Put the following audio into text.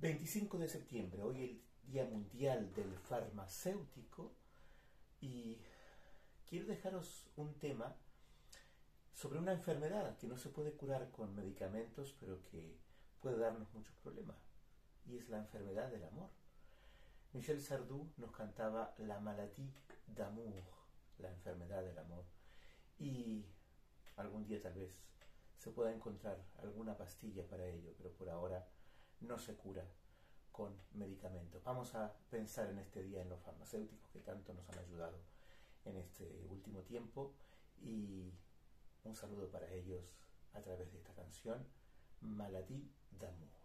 25 de septiembre, hoy el Día Mundial del Farmacéutico, y quiero dejaros un tema sobre una enfermedad que no se puede curar con medicamentos, pero que puede darnos muchos problemas, y es la enfermedad del amor. Michel Sardou nos cantaba La maladie d'amour, la enfermedad del amor, y algún día tal vez se pueda encontrar alguna pastilla para ello, pero por ahora no se cura con medicamentos. Vamos a pensar en este día en los farmacéuticos que tanto nos han ayudado en este último tiempo, y un saludo para ellos a través de esta canción Maladie d'amour.